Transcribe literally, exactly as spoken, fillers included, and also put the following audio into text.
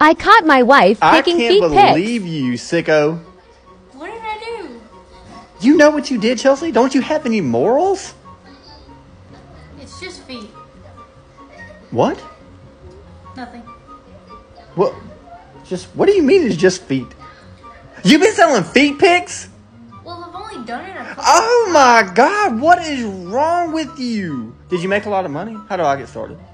I caught my wife taking feet pics. I can't believe you, sicko. What did I do? You know what you did, Chelsea? Don't you have any morals? It's just feet. What? Nothing. What? Just what do you mean it's just feet? You've been selling feet pics? Well, I've only done it a couple Oh my God! What is wrong with you? Did you make a lot of money? How do I get started?